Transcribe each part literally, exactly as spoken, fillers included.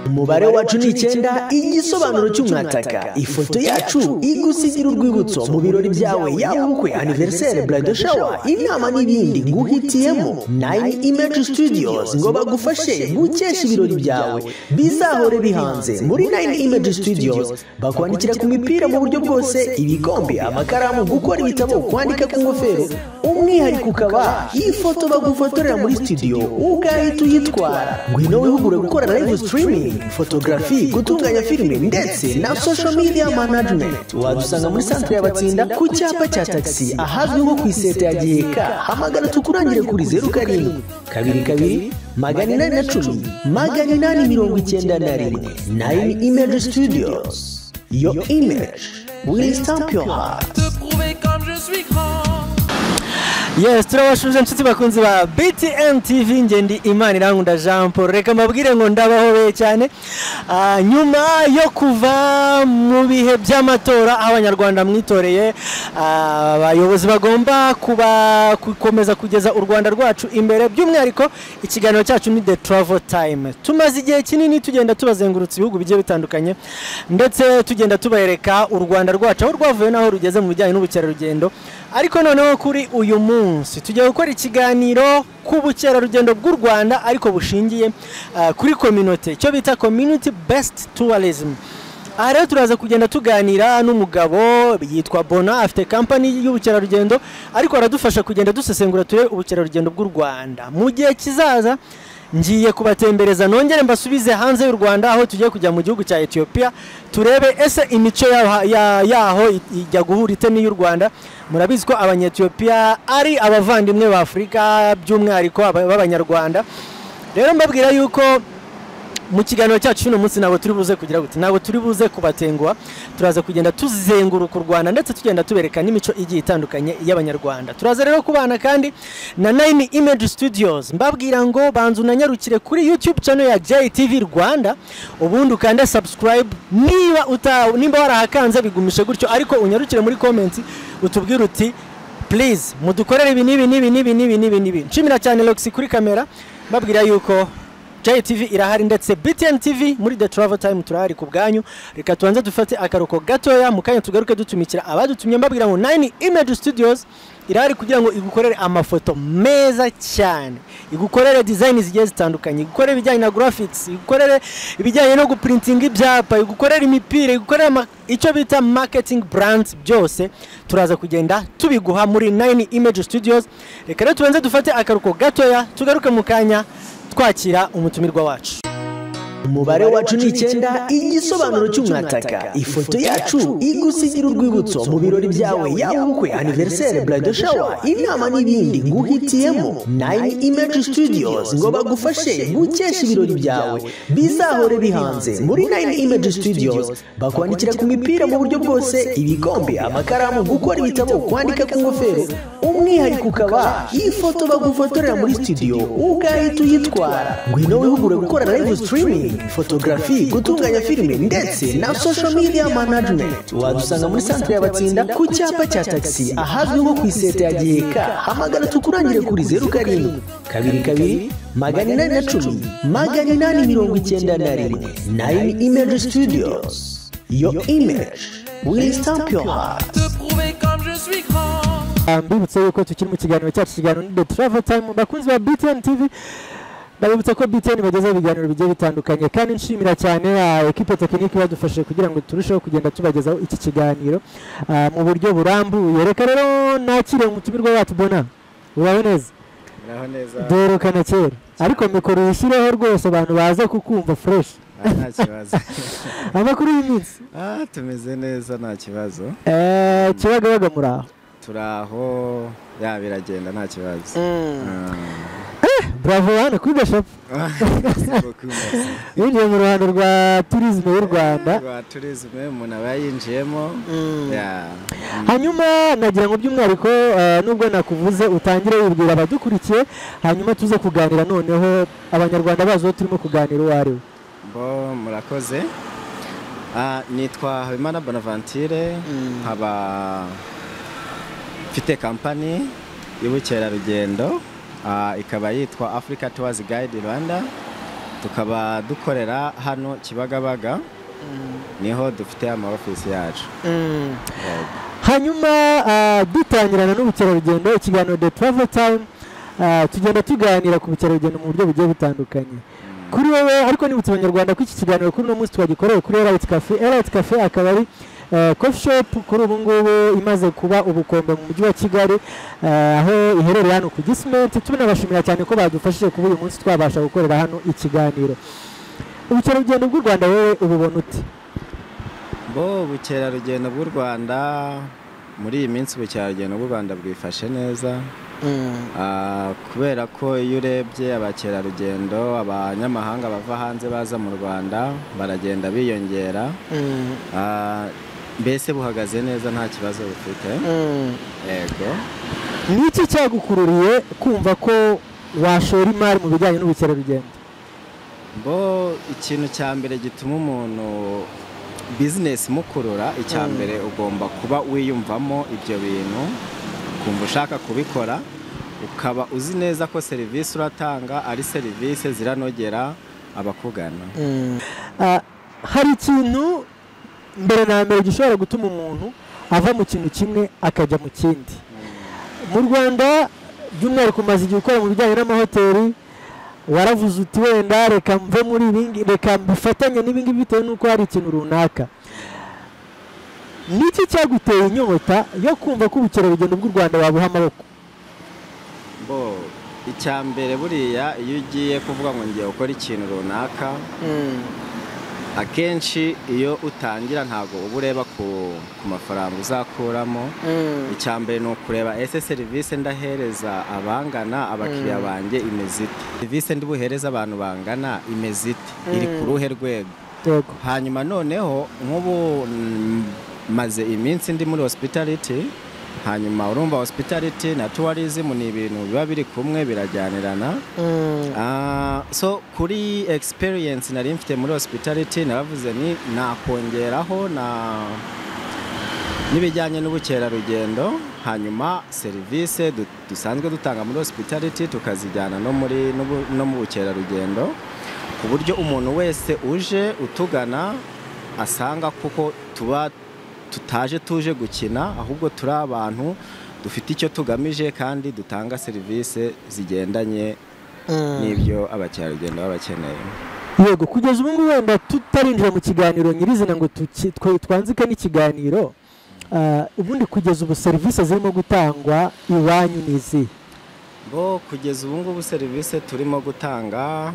umubare wacu ni icyenda igisobanuro cy'umwataka ifoto yacu igusigira urwibutso mu birori byawe yaba ubukwe anniversaire bridal shower inama n'ibindi nguhitiyemo nine image studios ngo bagufashe gukesha ibirori byawe bizahore bihanze muri nine image studios bakwandikira ku mipira mu buryo bwose ibikombe amakaramu gukora ibitabo kwandika ku ngofero umwihariko ukaba ifoto bagufotorera muri studio ugahita uyitwara ngwino wihugure gukora live streaming photography gutunganya filime ndetse na social media management wadusanga muri centre y'abatsinda ku cyapa cya taxi ahazwi nko ku iseta ya Giheka hamagara tukurangire kuri zero karindwi kabiri kabiri magana inani na cumi magana inani mirongo icyenda na rimwe nine image studios your image will stamp your heart. Yes, turabashuje nshuti bakunzi ba B T N T V ngendi Imana Irankunda Jean Paul reka mabwire ngo ndabahobeye cyane uh, nyuma yo kuva mu bihe by'amatora abanyarwanda mwitoreye abayobozi uh, bagomba kuba gukomeza kugeza u Rwanda rwacu imbere by'umwihariko ikiganiro cyacu ni The Travel Time tumaze igihe kinini tugenda tubazengurutse ibihugu bigiye bitandukanye ndetse tugenda tubereka u Rwanda rwacu aho rwavuye naho rugeze mu bijyanye n'ubukerarugendo ariko noneho kuri uyu munsi tugiye gukora ikiganiro ku bukerarugendo bw'u Rwanda ariko bushingiye uh, kuri community cyo bita community based tourism. Aha rero turaza kugenda tuganira n'umugabo yitwa Bona afite company y'ubukerarugendo ariko aradufasha kugenda dusesengura ture ubukerarugendo bw'u Rwanda mu gihe kizaza ngiye kubatembereza nongere mbasubize hanze y'u Rwanda aho tugiye kujya mu gihugu cya Ethiopia turebe ese imico yaho yaho ijya guhurite n'iy'u Rwanda. Murabizi ko abanyethiopia ari abavandimwe ba Afrika by'umwihariko b'abanyarwanda. Rero mbabwira yuko mu kiganiro cyacu uno munsi nabo turi buze kugira gute nabo turi buze kubatengwa turaza kugenda tuzenguruka u Rwanda ndetse tugenda tubereka n'imico igiye itandukanye y'abanyarwanda. Turaza rero kubana kandi na nine image studios mbabwira ngo banzu nanyarukire kuri YouTube channel ya J T V Rwanda ubundi ukanda subscribe niba uta nimba warahakanze bigumishe gutyo ariko unyarukire muri comments utubwira uti please mudukorere ibi nibi nibi nibi nibi nibi nibi nshimira cyane Loxy kuri kamera mbabwira yuko J T V irahari ndetse B T N T V muri The Travel Time turahari ku bwanyu reka tuanze dufate akaruko gatoya mukanya tugaruke dutumikira abadutumye mbabwira ngo nine image studios irahari kugira ngo igukorere amafoto meza cyane igukorere design zigiye zitandukanye igukorere ibijyanye na graphics igukorere ibijyanye no guprinting ibyapa igukorere imipira igukorere icyo bita marketing brands byose turaza kugenda tubiguha muri nine image studios reka rero tuanze dufate akaruko gatoya tugaruke mukanya twakira umutumirwa wacu. umubare wacu ni icyenda igisobanuro cy'umwataka ifoto yacu igusigira urwibutso mu birori byawe yaba ubukwe anniversaire bridal shower inama n'ibindi nguhitiyemo nine image studios ngo bagufashe gukesha ibirori byawe bizahore bihanze muri nine image studios bakwandikira ku mipira mu buryo bwose ibikombe amakaramu gukora ibitabo kwandika ku ngofero umwihariko ukaba ifoto bagufotorera muri studio ugahita uyitwara ngwino wihugure gukora live streaming photography gutunganya filime ndetse na social media management wadusanga muri centre y'abatsinda ku cyapa cya taxi ahazwi nko ku iseta ya Giheka hamagara tukurangire kuri zero karindwi kabiri kabiri magana inani na cumi magana inani mirongo icyenda na rimwe nine image studios your image will stamp your heart. Mbibutse yuko tukiri mu kiganiro cyacu kiganiro ni The Travel Time bakunzi ba B T N T V ndabibutsa ko B T N bageze ibiganiro bigiye bitandukanye kandi nshimira cyane equipe technique badufashe kugira ngo turusheho kugenda tubagezaho iki kiganiro mu buryo burambuye. Reka rero nakire umutumirwa wacu Bona uraho neza uraho neza dorokana kera ariko mikoro yishireho rwose abantu baza kukumva fresh nta kibazo amakuru y'iminsi ah tumeze neza nta kibazo eh kibagabaga muraho turaho ya biragenda nta kibazo bravo hano kuri shop Yinjiye mu ruhando rwa tourisme y'u Rwanda rwa tourisme umuntu abayinjiyemo ya hanyuma nagira ngo by'umwihariko nubwo nakuvuze utangire wibwira abadukurikiye hanyuma tuze kuganira noneho abanyarwanda bazo turimo kuganira uwari bo murakoze ah nitwa Habimana Bonaventure haba mfite company y'ubukerarugendo ikaba yitwa Africa Tours Guide Rwanda tukaba dukorera hano Kibagabaga niho dufite ama office yacu. Hanyuma dutangirana n'ubukerarugendo ikiganiro The Travel Time tugenda tuganira ku bukerarugendo mu buryo bugiye butandukanye. Kuri wowe ariko nibutse abanyarwanda ko iki kiganiro kuri uno munsi twagikoreye kuri Elite Cafe. Elite Cafe akaba ari coffee shop kuri ubu ngubu imaze kuba ubukombe mu mujyi wa Kigali, aho iherereye hano ku Gisimenti. Tunabashimira cyane ko badufashije kuba uyu munsi twabasha gukorera hano ikiganiro. Ubukerarugendo bw'u Rwanda wowe ububona uti? Bo ubukerarugendo bw'u Rwanda muri iyi minsi ubukerarugendo bw'u Rwanda bwifashe neza. Kubera ko iyo urebye abakerarugendo abanyamahanga bava hanze baza mu Rwanda baragenda biyongera, mbese buhagaze neza nta kibazo bufite. Yego. Niki cyagukururiye kumva ko washora imari mu bijyanye n'ubukerarugendo? Bo ikintu cya mbere gituma umuntu business mukurura, icya mbere ugomba kuba wiyumvamo ibyo bintu, kumva ushaka kubikora, ukaba uzi neza ko serivisi uratanga ari serivisi ziranogera abakugana. Hari ikintu mbere na mbere gishobora gutuma umuntu ava mu kintu kimwe akajya mu kindi. Mu Rwanda by'umwihariko umaze igihe ukora mu bijyanye n'amahoteli, waravuze uti wenda reka mve muri ibingi, reka mbifatanye n'ibingibi bitewe n'uko hari ikintu runaka. Niki cyaguteye inyota yo kumva ko ubukerarugendo bw'u Rwanda wabuha amaboko? Bo icya mbere buriya iyo ugiye kuvuga ngo ngiye gukora ikintu runaka, akenshi iyo utangira ntago uba ureba ku mafaranga uzakuramo. Icya mbere ni ukureba ese serivisi ndahereza abangana abakiriya banjye imeze ite, serivisi ndi buhereza abantu bangana imeze ite, iri ku ruhe rwego. Hanyuma noneho nk'ubu maze iminsi ndi muri hospitality, hanyuma urumva hospitality na tourism ni ibintu biba biri kumwe birajyanirana. So kuri experience nari mfite muri hospitality naravuze ni nakongeraho na n'ibijyanye n'ubukerarugendo, hanyuma serivisi dusanzwe dutanga muri hospitality tukazijyana no muri no mu bukerarugendo, ku buryo umuntu wese uje utugana asanga kuko tuba tutaje tuje gukina, ahubwo turi abantu dufite icyo tugamije kandi dutanga serivisi zigendanye n'ibyo abakerarugendo baba bakeneye. Yego, kugeza ubu ngubu wenda tutarinjira mu kiganiro nyirizina ngo twanzike n'ikiganiro, ubundi kugeza ubu serivisi zirimo gutangwa iwanyu nizi? Bo kugeza ubu ngubu serivisi turimo gutanga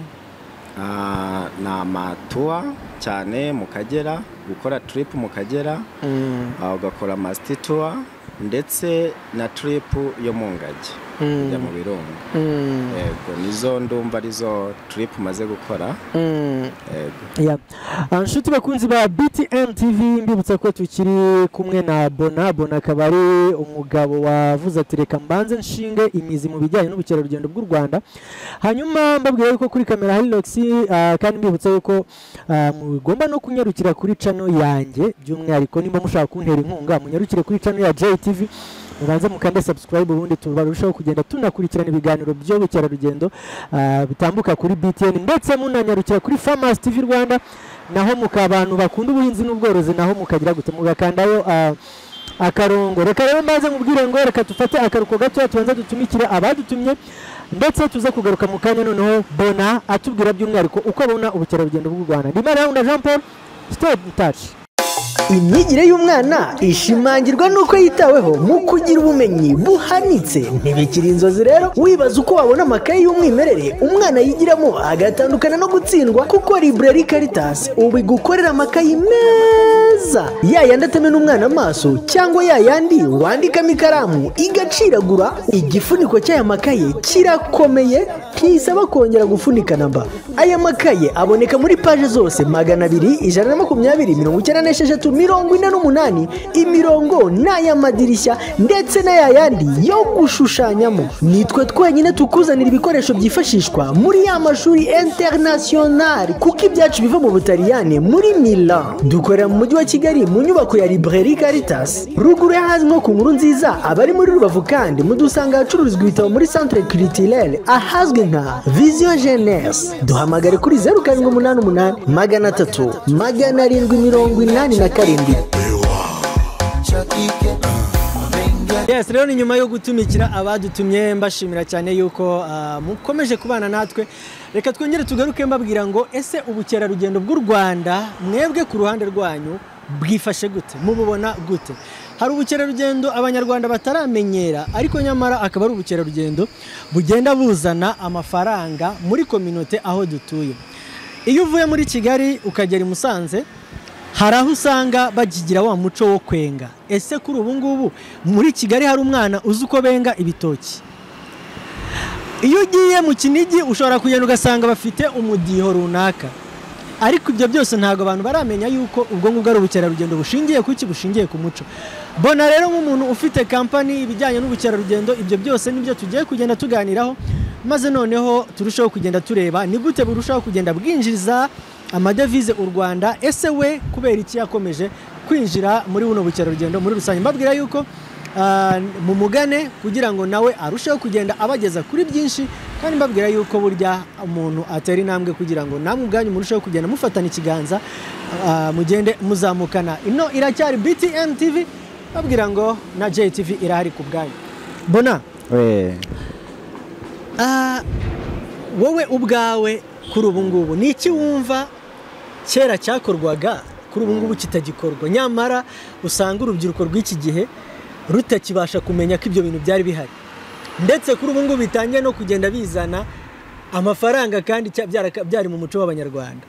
ni amatuwa cyane mu Kagera, gukora trip mu Kagera, ugakora masti tour ndetse na trip yo mu Ngagi ya mu Birunga. Yego, nizo ndumva arizo trip maze gukora. Yego. Anshuti bakunzi ba B T N T V, mbibutsa ko tukiri kumwe na Bona. Bona akaba ari umugabo wavuze ati reka mbanze nshinge imizi mu bijyanye n'ubukerarugendo bw'u Rwanda. Hanyuma mbabwiye ko kuri kamera hari Loxi, kandi mbibutsa yuko mugomba no kunyarukira kuri channel yanjye, by'umwihariko nimba mushaka kuntera inkunga munyarukire kuri channel ya J T V, mubanze mukande subscribe ubundi tubarushaho kugenda tunakurikirana ibiganiro by'ubukerarugendo bitambuka kuri B T N, ndetse munanyarukira kuri Farmers T V Rwanda, naho mukabantu bakunda ubuhinzi n'ubworozi naho mukagira gute mugakandayo akarongo. Reka rero maze mubwire ngo reka tufate akaruko gato tubanza dutumikira abadutumye, ndetse tuze kugaruka mu kanya noneho Bona atubwira by'umwihariko uko abona ubukerarugendo bw'u Rwanda. Ndimara Jean Paul, stay in touch. Imyigire y'umwana ishimangirwa nuko yitaweho mu kugira ubumenyi buhanitse. Ntibikiri inzozi rero wibaza uko wabona amakaye y'umwimerere umwana yigiramo agatandukana no gutsindwa, kuko Librairie Caritas ubu igukorera amakaye meza, yayandi atamena umwana amaso cyangwa yayandi wandikamo ikaramu igaciragura. Igifuniko cy'aya makaye kirakomeye, ntisaba kongera gufunika namba. Aya makaye aboneka muri page zose magana abiri, ijana na makumyabiri, mirongo icyenda n'esheshatu gatandatu mirongo ine n'umunani imirongo n'ay'amadirishya ndetse n'ayayandi yo gushushanyamo. Nitwe twenyine tukuzanira ibikoresho byifashishwa muri ya mashuri international kuko ibyacu biva mu Butaliyani muri Milan. Dukorera mu mujyi wa Kigali mu nyubako ya Librairie Caritas ruguru y'ahazwi nko ku Nkuru Nziza. Abari muri Rubavu kandi mudusanga ahacururizwa ibitabo muri Centre Culturel ahazwi nka Vision Jeunesse. Duhamagare kuri zeru karindwi umunani umunani magana atatu magana arindwi mirongo inani na karindwi. Yes, rero ni nyuma yo gutumikira abadutumye mbashimira cyane yuko uh, mukomeje kubana natwe. Reka twongere tugaruke mbabwira ngo ese ubukerarugendo bw'u Rwanda mwebwe ku ruhande rwanyu bwifashe gute, mububona gute? Hari ubukerarugendo abanyarwanda bataramenyera ariko nyamara akaba ari ubukerarugendo bugenda buzana amafaranga muri community aho dutuye. Iyo uvuye muri Kigali ukagera i Musanze hari aho usanga bagigira wa muco wo kwenga. Ese kuri ubu ngubu muri Kigali hari umwana uzi uko benga ibitoki? Iyo ugiye mu Kinigi ushobora kugenda ugasanga bafite umudiho runaka. Ariko ibyo byose ntago abantu baramenya yuko ubwo ngubwo ari ubukerarugendo bushingiye kuki bushingiye ku muco. Bona rero nk'umuntu ufite company ibijyanye n'ubukerarugendo, ibyo byose nibyo tugiye kugenda tuganiraho, maze noneho turushaho kugenda tureba ni gute burushaho kugenda bwinjiza amadevize u Rwanda. Ese we kubera iki yakomeje kwinjira muri buno bukerarugendo muri rusange? Mbabwira yuko uh, mu mugane kugira ngo nawe arushaho kugenda abageza kuri byinshi, kandi mbabwira yuko burya umuntu atera intambwe kugira ngo namwe ubwanyu murushaho kugenda mufatana ikiganza, uh, mugende muzamukana. Ino iracyari B T M T V, babwira ngo na J T V irahari ku bwanyu. Bona we uh, wowe ubwawe kuri ubu ngubu ni iki wumva kera cyakorwaga kuri ubu ngubu kitagikorwa, nyamara usanga urubyiruko rw'iki gihe rutakibasha kumenya ko ibyo bintu byari bihari, ndetse kuri ubu ngubu bitangiye no kugenda bizana amafaranga kandi byari mu muco w'abanyarwanda?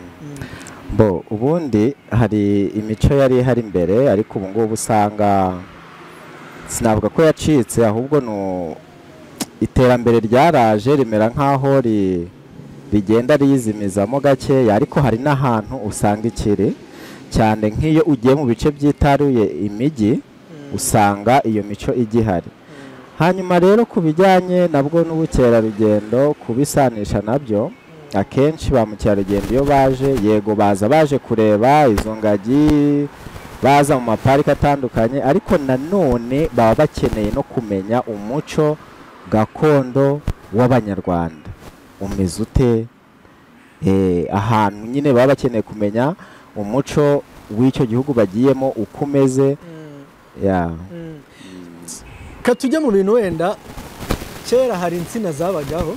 Bo ubundi hari imico yari ihari imbere, ariko ubu ngubu usanga sinavuga ko yacitse, ahubwo no iterambere ryaraje rimera nkaho ri rigenda rizimizamo gakeya, ariko hari n'ahantu usanga ikiri cyane nk'iyo ugiye mu bice byitaruye imijyi usanga iyo mico igihari. Hanyuma rero ku bijyanye nabwo n'ubukerarugendo kubisanisha nabyo, akenshi ba mukerarugendo iyo baje, yego baza baje kureba izo ngagi, baza mu maparike atandukanye, ariko nanone baba bakeneye no kumenya umuco gakondo w'abanyarwanda umeze ute. Eh, ahantu nyine baba bakeneye kumenya umuco w'icyo gihugu bagiyemo uko umeze. Ya katujya mu bintu wenda kera hari insina zabagaho,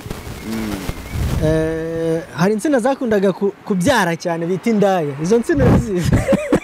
eh, hari insina zakundaga kubyara cyane bita indaya. Izo nsina urazizi?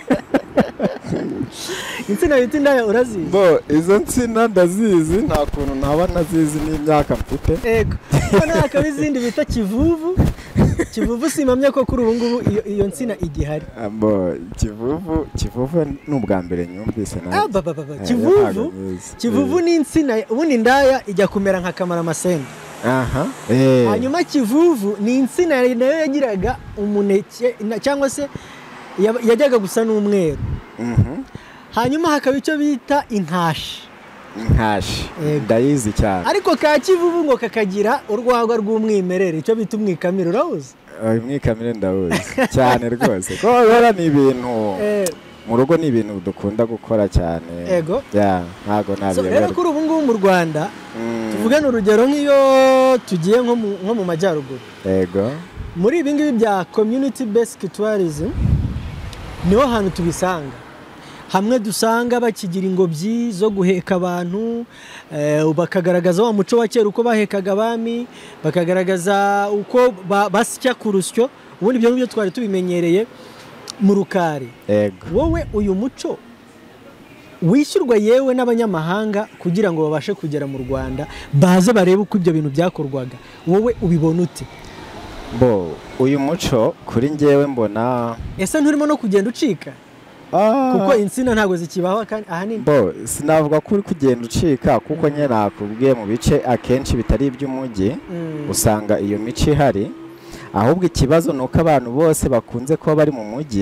Insina bita indaya urazizi? Bo izo nsina ndazizi, nta kuntu ntaba nazizi n'imyaka mfite. Yego naka bizindi bita kivuvu. Kivuvu simamye ko kuri ubu ngubu iyo iyo nsina igihari. Bo kivuvu kivuvu n'ubwa mbere nyumvise nawe. Ah baba baba kivuvu kivuvu ni insina ubundi indaya ijya kumera nka kamara masende. Aha eh hanyuma kivuvu ni insina nayo yagiraga umuneke cyangwa se yajyaga gusa n'umweru. Mhm. Hanyuma hakaba icyo bita inkashi. Inkashi ndayizi cyane, ariko ka kivuvu ngo kakagira urwagwa rw'umwimerere, icyo bita umwikamire. Urabuze? Oya umwikamire ndawuzi cyane rwose ko bora ni ibintu mu rugo, ni ibintu dukunda gukora cyane. Yego ya ntago nabyo rero kuri ubu ngubu mu Rwanda tuvugana urugero nk'iyo tugiye nko nko mu majyaruguru. Yego muri ibi ngibi bya community based tourism niho hantu tubisanga. Hamwe dusanga bakigira ingobyi zo guheka abantu, eh, bakagaragaza wa muco wa kera uko bahekaga abami, bakagaragaza uko basya ku rusyo. Ubundi ibyo ngibyo twari tubimenyereye mu Rukari. Yego wowe uyu muco wishyurwa yewe n'abanyamahanga kugira ngo babashe kugera mu Rwanda baze barebe uko ibyo bintu byakorwaga, wowe ubibona ute? Bo uyu muco kuri njyewe mbona ese nturimo no kugenda ucika? Ah, kuko insina ntago zikibaho ahanini. Bo sinavuga kuri kugenda ucika kuko nye nakubwiye mu bice akenshi bitari iby'umujyi mm. usanga iyo mico ihari, ahubwo ikibazo nuko abantu bose bakunze kuba bari mu mujyi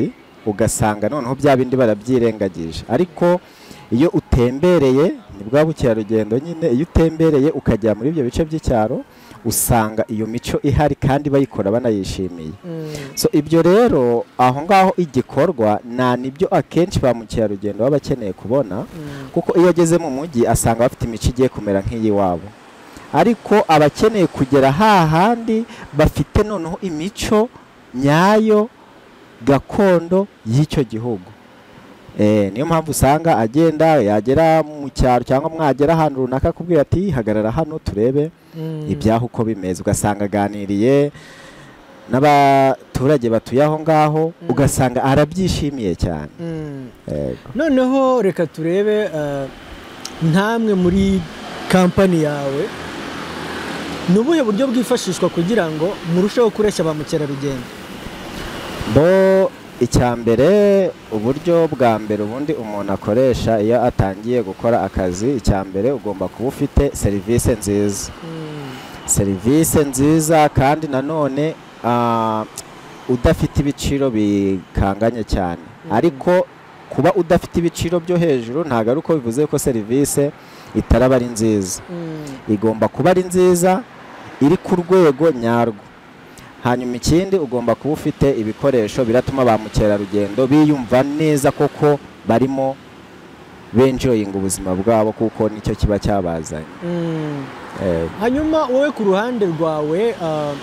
ugasanga noneho bya bindi barabyirengagije. Ariko iyo utembereye ni bwa bukerarugendo nyine, iyo utembereye ukajya muri ibyo bice by'icyaro usanga iyo mico ihari kandi bayikora banayishimiye. So ibyo rero aho ngaho igikorwa na nibyo akenshi ba mukerarugendo baba bakeneye kubona, kuko iyo ageze mu mujyi asanga bafite imico igiye kumera nk'iyiwabo, ariko abakeneye kugera hahandi bafite noneho imico nyayo gakondo y'icyo gihugu. Eh, niyo mpamvu usanga agenda yagera mu cyaro cyangwa mwagera ahantu runaka kubwira ati hagarara hano turebe mm. ibyaho uko bimeze, ugasanga aganiriye n'abaturage batuye aho ngaho mm. ugasanga arabyishimiye cyane. mm. eh. Noneho reka turebe uh, ntamwe muri kampani yawe nubuhe buryo bwifashishwa kugira ngo murusheho kureshya ba mukerarugendo? Bo icyambere, uburyo bwa mbere ubundi umuntu akoresha iyo atangiye gukora akazi, icyambere ugomba kuba ufite serivisi nziza. mm. serivisi nziza kandi nanone uh, udafite ibiciro bikanganye cyane. mm. Ariko kuba udafite ibiciro byo hejuru ntago ari uko bivuze ko serivisi itaraba ari nziza. mm. Igomba kuba ari nziza, iri ku rwego nyarwo. Hanyuma ikindi ugomba kuba ufite ibikoresho biratuma ba mukerarugendo biyumva neza koko barimo benjoyinga ubuzima bwabo, kuko nicyo kiba cyabazanye. mm. eh. Hanyuma wowe ku ruhande rwawe uh,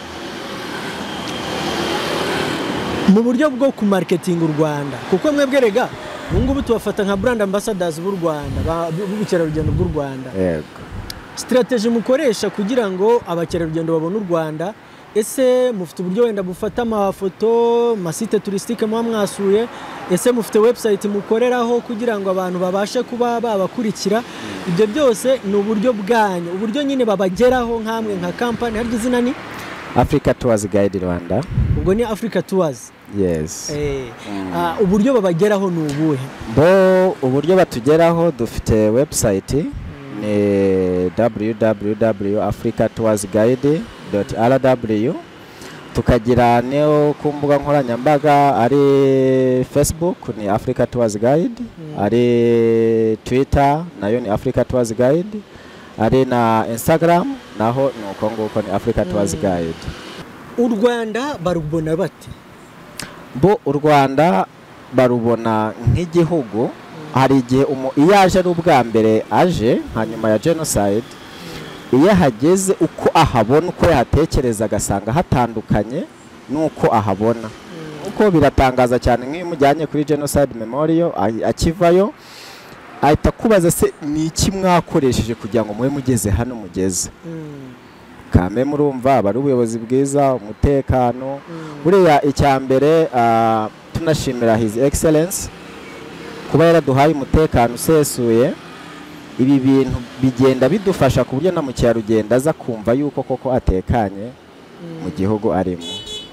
mu buryo bwo ku marketing u Rwanda, kuko mwebwe rega ubungubu tubafata nka brand ambassadors b'u Rwanda, b'ubukerarugendo bw'u Rwanda. Yego. Strategy mukoresha kugira ngo abakerarugendo babone u Rwanda, ese mufite uburyo wenda bufata amafoto, masite touristique muba mwasuye, ese mufite website mukoreraho kugira ngo abantu babashe kuba babakurikira? Ibyo byose ni uburyo bwanyu, uburyo nyine babageraho nkamwe nka company. Harya izina ni Africa Tours Guide Rwanda. Ubwo ni Africa Tours. Yes. Eh, mm. uh, uburyo babageraho ni ubuhe? Bo uburyo batugeraho dufite website mm. ni w w w dot africa tours guide dot r w. Tukagira neo ku mbuga nkoranyambaga ari Facebook ni Africa Tours Guide, mm. ari Twitter nayo ni Africa Tours Guide, ari na Instagram naho ni uko nguko ni Africa Tours Guide. U Rwanda barubona bate? Bo u Rwanda barubona nk'igihugu. Hari igihe iyo aje ari ubwa mbere aje hanyuma ya genocide, iyo hageze uko ahabona, uko yatekereza agasanga hatandukanye nuko ahabona. Uko biratangaza cyane nk'iyo mujyanye kuri genocide memorial, akivayo ahita kubaza se ni iki mwakoresheje kugira ngo mwe mugeze hano mugeze. Kame murumva bari ubuyobozi bwiza, umutekano. Buriya icyambere uh, tunashimira His Excellence kuba yaraduhaye umutekano usesuye. Ibi bintu bigenda bidufasha ku buryo na mukerarugendo aza kumva yuko koko atekanye mm. mu gihugu arimo.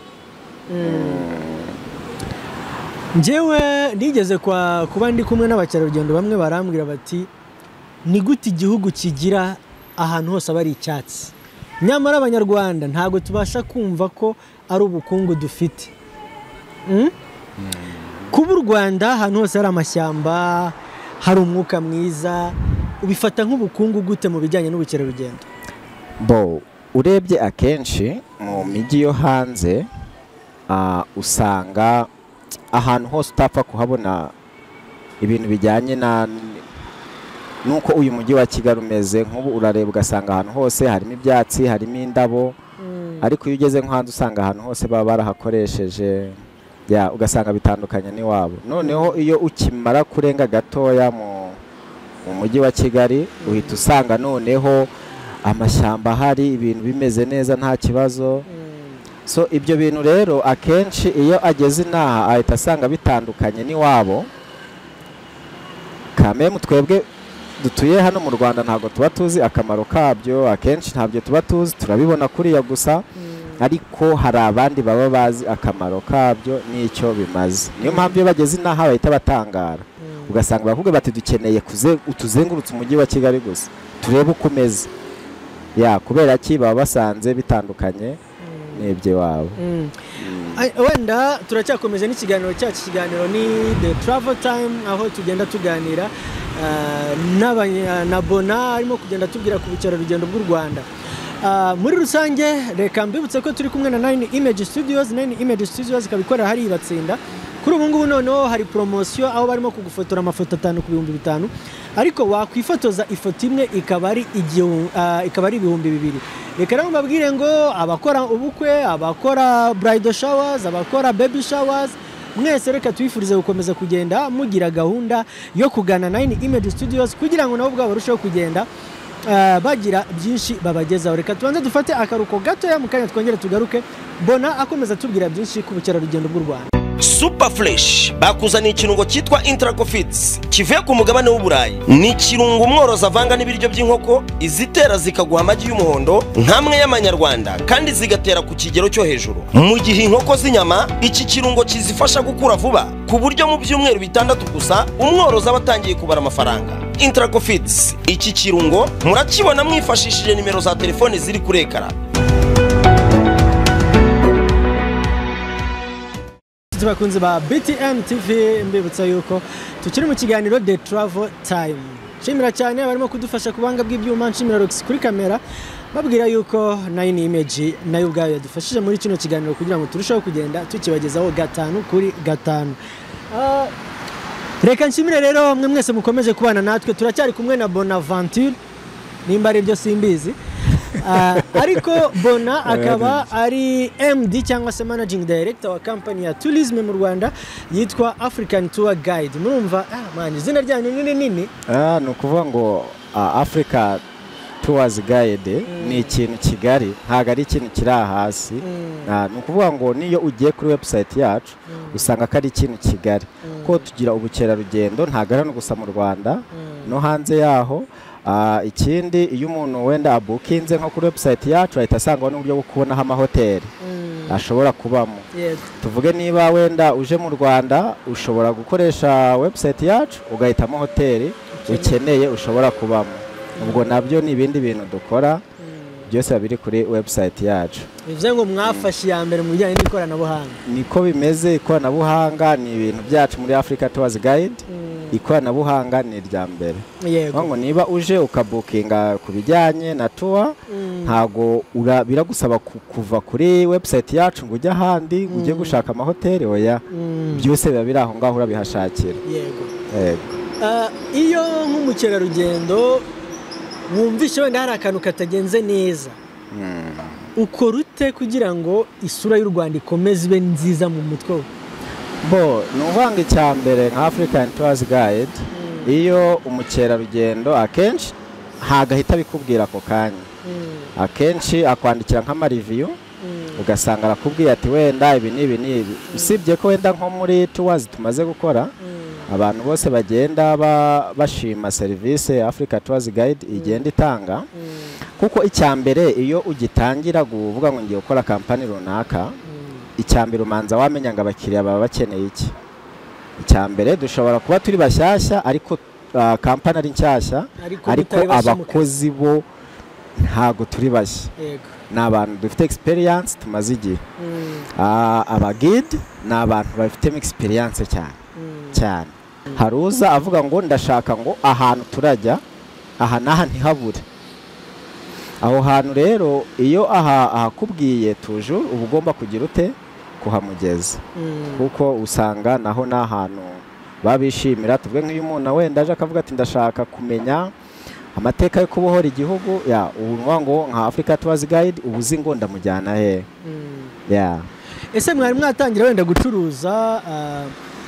Njyewe mm. nigeze kwa kuba ndi kumwe n'abakerarugendo bamwe barambwira bati ni gute igihugu kigira ahantu hose abari icyatsi, nyamara abanyarwanda ntago tubasha kumva ko ari ubukungu dufite. mm? mm. Kuba u Rwanda ahantu hose hari amashyamba, hari umwuka mwiza, ubifata nk'ubukungu gute mu bijyanye n'ubukerarugendo? Bo urebye akenshi mu mijyi yo hanze uh, usanga ahantu hose utapfa kuhabona ibintu bijyanye na nuko uyu mujyi wa Kigali umeze. Nk'ubu urareba ugasanga ahantu hose harimo ibyatsi, harimo indabo, mm. ariko iyo ugeze nk'ahandi usanga ahantu hose baba barahakoresheje, ya ugasanga bitandukanye n'iwabo. Noneho iyo ukimara kurenga gatoya mu mu mujyi wa Kigali, mm. uhita usanga noneho amashyamba hari, ibintu bimeze neza nta kibazo. mm. So ibyo bintu rero akenshi iyo ageze inaha ahita asanga bitandukanye n'iwabo. Kame twebwe dutuye hano mu Rwanda ntabwo tuba tuzi akamaro kabyo, akenshi ntabyo tuba tuzi, turabibona kuriya gusa. mm. Ariko hari abandi baba bazi akamaro kabyo n'icyo bimaze. Niyo mpamvu iyo bageze inaha bahita batangara. mm. Ugasanga bavuga bati dukeneye kuze utuzengurutse umujyi wa Kigali gusa turebe uko umeze. Ya kubera ki baba basanze bitandukanye mm. n'iby'iwabo. Wenda turacyakomeje n'ikiganiro cyacu, ikiganiro ni The Travel Time, aho tugenda tuganira na Bona arimo kugenda tubwira ku bukerarugendo bw'u Rwanda. Muri rusange reka mbibutse ko turi kumwe na Nine Image Studios. Nine Image Studios ikabikora hari Ibatsinda. Kuri ubu ngubu noneho hari promotion aho barimo kugufotora amafoto atanu ku bihumbi bitanu, ariko wakwifotoza ifoto imwe ikaba ari ikaba ari ibihumbi bibiri. Reka rero mbabwire ngo abakora ubukwe, abakora bridal showers, abakora baby showers, mwese reka twifurize gukomeza kugenda mugira gahunda yo kugana Nine Image Studios kugira ngo nabo bwabo barusheho kugenda Uh, bagira byinshi babagezaho. Reka tubanze dufate akaruko gato ya mukanya twongere tugaruke Bona akomeza tubwira byinshi ku bukerarugendo bw'u Rwanda. Super Fresh bakuzaniye ikirungo cyitwa Intracofits kivuye ku mugabane w'Uburayi. Ni ikirungo umworozi avanga n'ibiryo by'inkoko izitera zikaguha amagi y'umuhondo nkamwe y'amanyarwanda kandi zigatera ku kigero cyo hejuru. Mu gihe inkoko z'inyama iki kirungo kizifasha gukura vuba ku buryo mu byumweru bitandatu gusa umworozi abatangiye kubara amafaranga. Intracofits iki kirungo murakibona mwifashishije nimero za telefone ziri kuri ekara. Tubakunze ba B T M T V, mbibutsa yuko tukiri mu kiganiro The Travel Time. Nshimira cyane abarimo kudufasha kubanga bw'ibyuma, nshimira Rox kuri kamera, babwira yuko Nine Image nayo ubwayo yadufashije muri kino kiganiro kugira ngo turusheho kugenda tukibagezaho gatanu kuri gatanu. Uh, Reka nshimire rero mwe mwese mukomeje kubana natwe. Turacyari kumwe na Bonaventure, nimba ari byo simbizi. Uh, ariko Bona akaba ari M D cyangwa se Managing Director wa company ya tourism mu Rwanda yitwa African Tour Guide. Murumva ah man izina ryanyu nini nini? Ah no kuvuga ngo uh, Africa Tours Guide mm. ni ikintu Kigali, ntago ari ikintu kiri hasi. Mm. Uh, no kuvuga ngo niyo ugiye kuri website yacu mm. usanga kari ikintu Kigali. Mm. Ko tugira ubukerarugendo ntago ari no gusa mu Rwanda mm. no hanze yaho. Uh, ikindi iyo umuntu wenda abukinze nko kuri website yacu ahita asanga n'uburyo bwo kubonaho amahoteli mm. ashobora kubamo. Yes. Tuvuge niba wenda uje mu Rwanda ushobora gukoresha website yacu ugahitamo hoteli ukeneye ushobora kubamo. Mm. Ubwo nabyo ni ibindi bintu dukora mm. byose biri kuri website yacu. Bivuze ngo mwafashe ya mbere mu bijyanye n'ikoranabuhanga. Niko bimeze, ikoranabuhanga ni ibintu byacu muri Africa Tours Guide. Mm. Ikoranabuhanga ni irya mbere. Yego. Ngo niba uje ukabukinga ku bijyanye na tour mm. ntago biragusaba kuva kuri website yacu ngo ujye ahandi mm. ujye gushaka amahoteli oya mm. byose biba biri aho ngaho urabihashakira. Yego. Yego. Uh, iyo nk'umukerarugendo wumvishe wenda hari akantu katagenze neza mm. ukora ute kugira ngo isura y'u Rwanda ikomeze ibe nziza mu mutwe? Bo nuvanga icyambere nka African Tours Guide mm. iyo umukerarugendo akenshi hagahita bikubwira ko kanya mm. akenshi akwandikira nk'ama review mm. ugasanga arakubwiye ati wenda ibi nibi nibi mm. usibye ko wenda nko muri tours tumaze gukora mm. abantu bose bagenda bashima service Africa Tours Guide mm. igenda itanga mm. kuko icyambere iyo ugitangira kuvuga ngo ngiye gukora kampani runaka mm. icyambere umanza wamenya ngo abakiriya baba bakeneye iki. Icyambere dushobora kuba turi bashyashya ariko uh, kampani ari nshyashya ariko abakozi bo ntago turi bashya. Yego. Nabantu dufite experience tumaze igihe. Mm. Uh, aba guide nabantu bafite experience cyane. Mm. cyane. Mm. Haruza avuga ngo ndashaka ngo ahantu turajya aha naha ntihabure. Aho hantu rero iyo aha ahakubwiye tuje uba ugomba kugira ute kuhamugeza mm. kuko usanga naho nahantu babishimira. Tuvuge nk'iyo umuntu wenda aje akavuga ati ndashaka kumenya amateka yo kubohora igihugu ya ubu ngo nka Africa Tours Guide ubuzi ngo ndamujyana he mm. ya ese mwari mwatangira wenda gucuruza uh,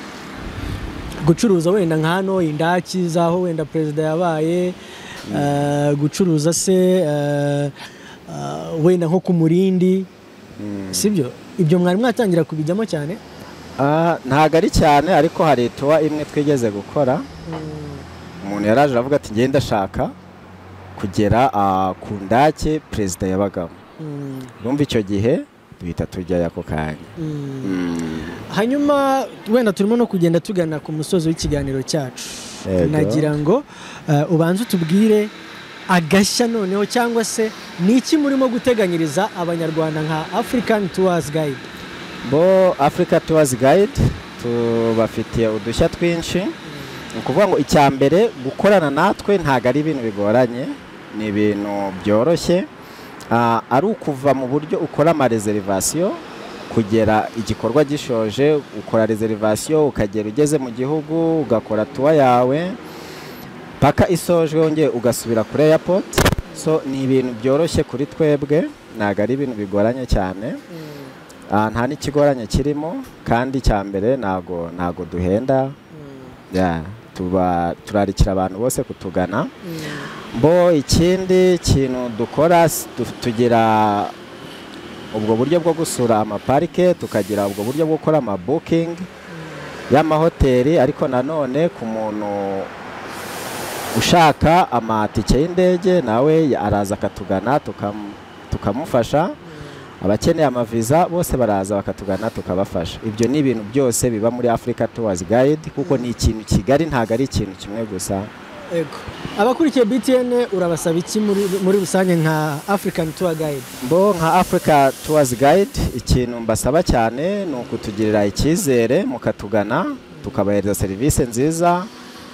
gucuruza wenda nka hano indaki zaho wenda president yabaye Uh, gucuruza se uh, uh, wenda nko ku Murindi mm. sibyo ibyo mwari mwatangira kubijyamo cyane? Ah uh, ntago ari cyane ariko hari tour imwe twigeze gukora umuntu mm. yaraje avuga ati ngenda ndashaka kugera uh, ku ndake president yabagamo mm. urumva icyo gihe duhita tujya yako kanya mm. mm. hanyuma wenda turimo no kugenda tugana ku musozo w'ikiganiro cyacu. Nagira ngo uh, ubanze tubwire agashya noneho cyangwa se ni iki murimo guteganyiriza abanyarwanda nka African Tours Guide? bo Africa Tours Guide tubafitiye udushya twinshi. Ni ukuvuga ngo icya mbere gukorana natwe ntabwo ari ibintu bigoranye, ni ibintu byoroshye. Ari ukuva mu buryo ukora ama reservation kugera igikorwa gishoje, ukora reservation ukagera ugeze mu gihugu ugakora tour yawe paka isojwe wongeye ugasubira kuri airport. So ni ibintu byoroshye kuri twebwe, ntabwo ari ibintu bigoranye cyane. Nta n'ikigoranye kirimo, kandi cya mbere ntago ntago duhenda. Yeah, tuba turarikira abantu bose kutugana. Bo ikindi kintu dukora tugira ubwo buryo bwo gusura amaparike, tukagira ubwo buryo bwo gukora ama booking y'amahoteli, ariko nanone ku muntu ushaka amatike y'indege nawe araza akatugana tukamufasha. Abakeneye amaviza bose baraza bakatugana tukabafasha. Ibyo ni ibintu byose biba muri Africa Tours Guide, kuko ni ikintu kigari, ntago ari ikintu kimwe gusa. Ego, abakurikiye B T N urabasaba iki muri muri rusange nka African Tour Guide? Bo nka Africa Tours Guide ikintu mbasaba cyane ni ukutugirira icyizere mukatugana tukabahereza serivisi nziza.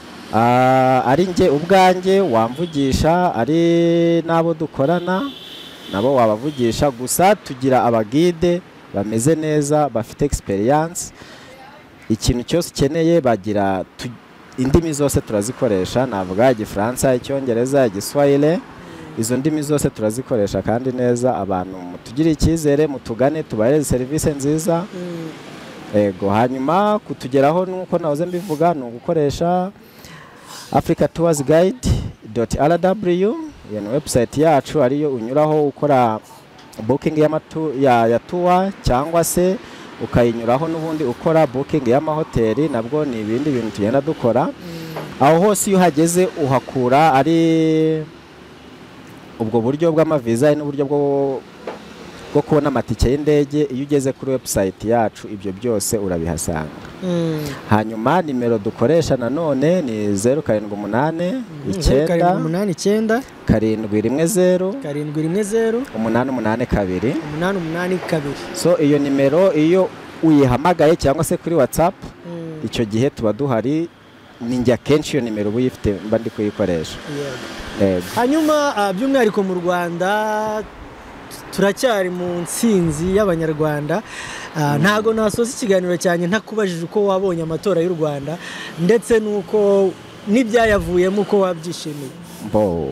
Uh, ari nge ubwanjye wamvugisha, ari nabo dukorana nabo wabavugisha, gusa tugira abagide bameze neza bafite experience. Ikintu cyose ukeneye bagira tu, indimi zose turazikoresha, navuga Igifaransa, Icyongereza, Igiswahili, izo ndimi zose turazikoresha kandi neza. Abantu mutugire icyizere mutugane tubahereze serivisi nziza. mm. Ego, hanyuma kutugeraho nuko nahoze mbivuga ni ugukoresha africa tours guide dot r w. Iyo ni website yacu, ariyo unyuraho ukora booking y'amatu ya, ya tour, cyangwa se ukayinyuraho n'ubundi ukora booking y'amahoteli. Nabwo ni ibindi bintu tugenda dukora. mm. Aho hose iyo hageze uhakura ari ubwo buryo bw'amaviza n'uburyo bwo bwo kubona amatike y'indege. Iyo ugeze kuri website yacu ibyo byose urabihasanga. mm. Hanyuma nimero dukoresha nanone ni zero karindwi umunani icyenda karindwi rimwe zero karindwi rimwe zero umunani umunani kabiri umunani umunani kabiri. So iyo nimero iyo uyihamagaye cyangwa se kuri WhatsApp, mm. icyo gihe tuba duhari. Ninjya kenshi iyo nimero uyifite mba ndi kuyikoresha. yeah. Yego. Hanyuma uh, by'umwihariko mu Rwanda turacyari mu nsinzi y'abanyarwanda. uh, ntago nasoza ikiganiro cyane ntakubajije uko wabonye amatora y'u Rwanda ndetse nuko n'ibyayavuyemo uko wabyishimiye. Bo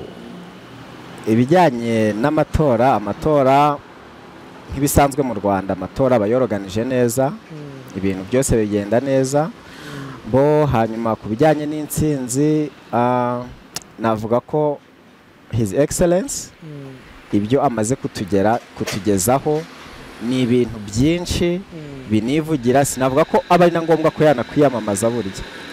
ibijyanye n'amatora, amatora nk'ibisanzwe mu Rwanda amatora bayoroganije neza. mm. Ibintu byose bigenda neza. mm. Bo hanyuma ku bijyanye n'insinzi, uh, navuga ko His Excellence mm. ibyo amaze kutugera kutugezaho ni ibintu byinshi. mm. Binivugira, sinavuga ko aba ari na ngombwa ko yanakwiyamamaza burya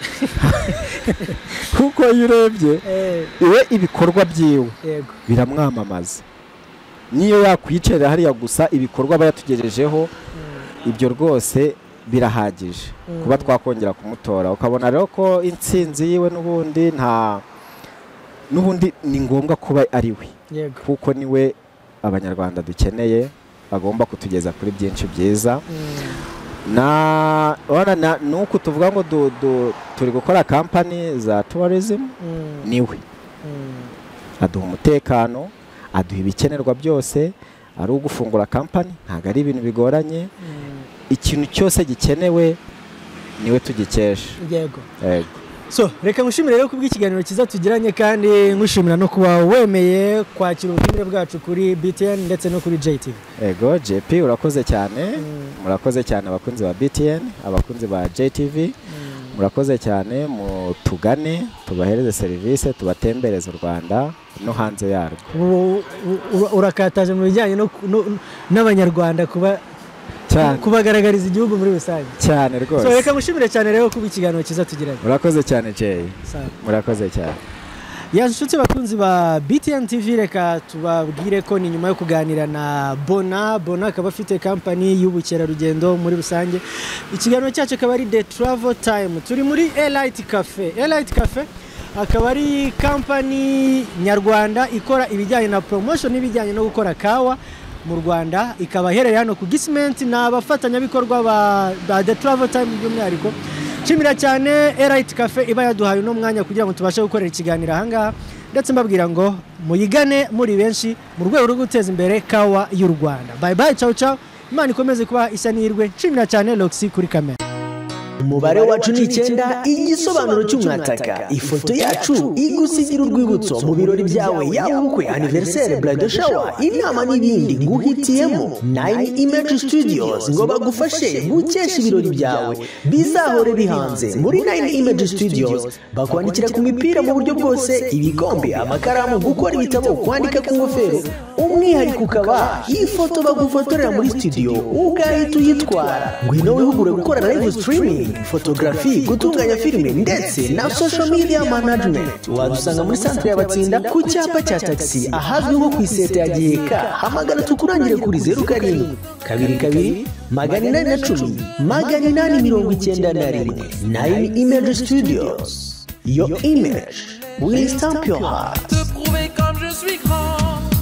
kuko yurebye eh. iwe ibikorwa byiwe biramwamamaza. Niyo yakwicerera hariya gusa ibikorwa bayatugejejeho, mm. ibyo rwose birahagije mm. kuba twakongera kumutora. Ukabona rero ko intsinzi yiwe n'ubundi nta n'ubundi ni ngombwa kuba ari we, kuko niwe abanyarwanda dukeneye, bagomba kutugeza kuri byinshi byiza. mm. na ora nuko tuvuga ngo du, du, turi gukora company za tourism. mm. niwe mm. aduha umutekano, aduha ibikenerwa byose. Ari ugufungura company ntago ari ibintu bigoranye. mm. Ikintu cyose gikenewe niwe tugikesha. Yego. Yego. So reka ngushimire rero kubw'ikiganiro kiza tugiranye, kandi ngushimira no kuba wemeye kwakira ubutumire bwacu kuri B T N ndetse no kuri J T V. Ego J P urakoze cyane. mm. Murakoze cyane abakunzi ba B T N, abakunzi ba J T V. mm. Murakoze cyane, mutugane tubahereze serivisi, tubatembereza u Rwanda no hanze yarwo. Urakataje mu bijyanye no n'abanyarwanda kuba kubagaragariza igihugu muri rusange cyane rwose. So reka ngushimire cyane rero kuba ikiganiro kiza tugiranye. Murakoze cyane Jay. Murakoze cyane. Yanshuti bakunzi ba B T N T V, reka tubabwire ko ni nyuma yo kuganira na Bona. Bona akaba afite company y'ubukerarugendo muri rusange. Ikiganiro cyacu akaba ari The Travel Time. Turi muri Elite Cafe. Elite Cafe akaba ari company nyarwanda ikora ibijyanye na promotion n'ibijyanye no gukora kawa mu Rwanda, ikaba iherereye hano ku Gisement na abafatanyabikorwa ba The Travel Time by'umwihariko. Nshimira cyane Elite Cafe iba yaduhaye no mwanya kugira ngo tubashe gukorera ikiganiro ahangaha, ndetse mbabwira ngo muyigane muri benshi mu rwego rwo guteza imbere kawa y'u Rwanda. Bye bye, ciao ciao, Imana ikomeze kuba isa nirwe. Nshimira cyane Roxy kuri kamera. Umubare wacu ni icyenda, igisobanuro cy'umwataka, ifoto yacu igusigira urwibutso mu birori byawe, yaba ubukwe, anniversaire, bridal shower, inama n'ibindi nguhitiyemo nine Image Studios ngo bagufashe gukesha ibirori byawe bizahore bihanze. Muri nine Image Studios bakwandikira ku mipira mu buryo bwose, ibikombe, amakaramu, gukora ibitabo, kwandika ku ngofero, umwihariko ukaba ifoto bagufotorera muri studio ugahita uyitwara. Ngwino wihugure gukora live streaming, photography, gutunganya filime ndetse na social media management. Wadusanga muri centre y'Abatsinda ku cyapa cya taxi ahazwi nko ku iseta ya Giheka. Hamagara tukurangire kuri zero karindwi kabiri kabiri magana inani na cumi magana inani mirongo icyenda na rimwe. nine Image Studios, your image will stamp your heart.